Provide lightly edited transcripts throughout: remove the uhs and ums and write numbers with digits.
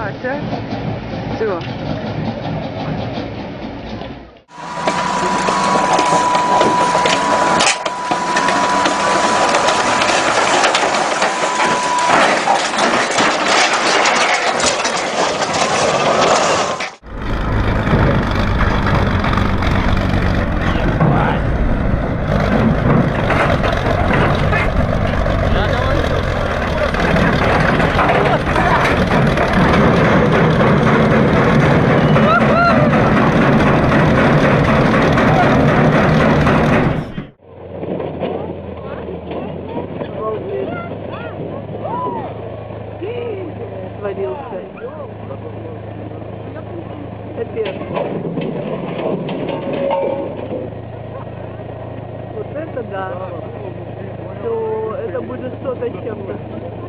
снимать, а? Все. Свалился. Капец. Вот это да. То это будет что-то с чем-то.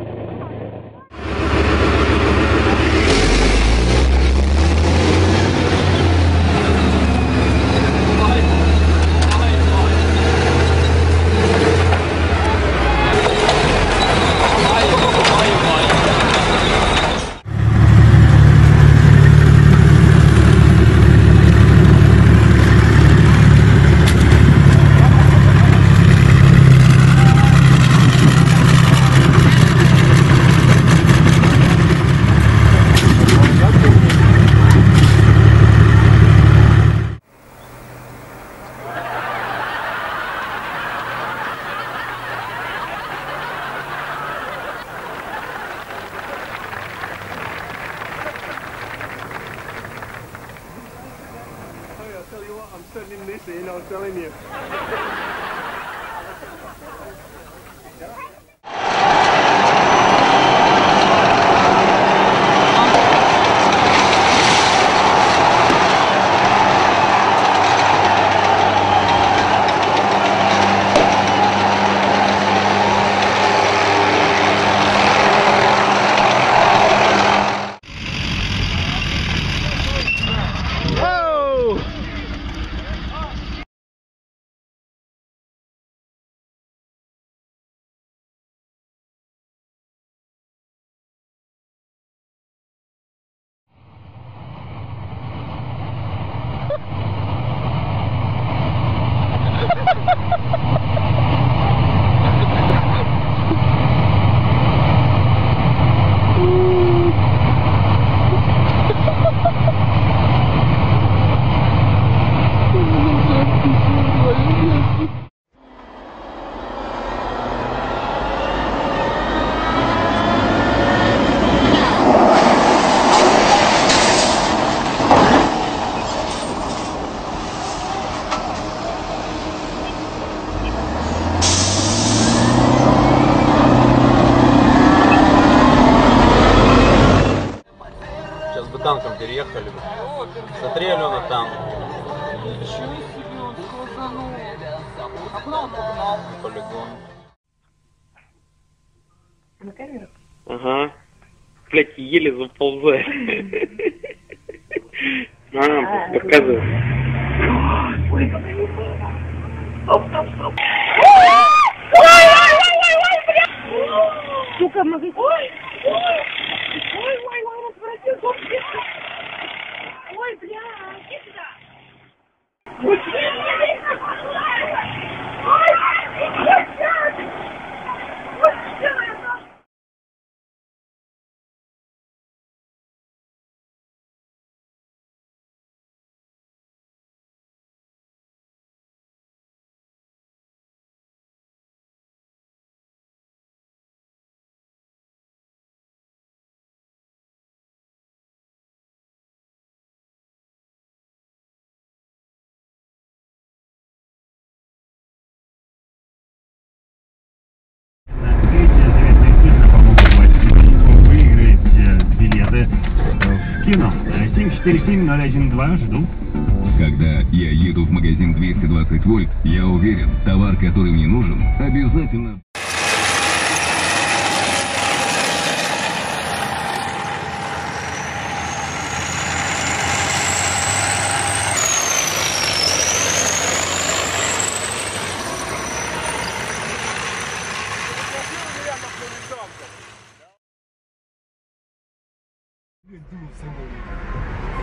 I'm sending this in, I'm telling you. Танком переехали бы. Смотри, Алена, там. Ничего себе, он сквозанул. А куда он погнал? Полигон. На камеру? Ага. Блять, еле заползает. Показывай. Ой, покажи. Стоп. Ой, бля! Сука, магазин. Ой, разворотился. Ой, бля, иди сюда. Ой, кино. 747-012, жду. Когда я еду в магазин 220 вольт, я уверен, товар, который мне нужен, обязательно... Блядь, думал, сама.